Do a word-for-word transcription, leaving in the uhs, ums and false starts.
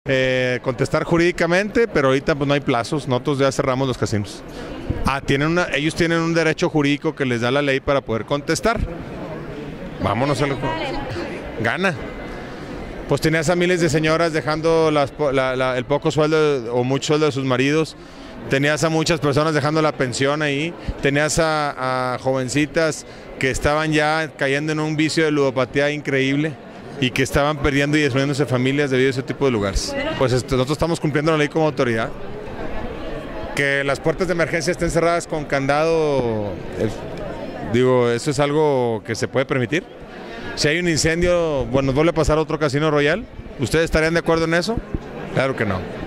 eh, contestar jurídicamente, pero ahorita pues no hay plazos, nosotros ya cerramos los casinos. Ah, tienen una, ellos tienen un derecho jurídico que les da la ley para poder contestar. Vámonos a lo gana. Pues tenías a miles de señoras dejando las, la, la, el poco sueldo o mucho sueldo de sus maridos. Tenías a muchas personas dejando la pensión ahí. Tenías a, a jovencitas que estaban ya cayendo en un vicio de ludopatía increíble y que estaban perdiendo y destruyéndose familias debido a ese tipo de lugares. Pues esto, nosotros estamos cumpliendo la ley como autoridad. Que las puertas de emergencia estén cerradas con candado, eh, digo, eso es algo que se puede permitir. Si hay un incendio, bueno, nos vuelve a pasar a otro Casino Royal, ¿ustedes estarían de acuerdo en eso? Claro que no.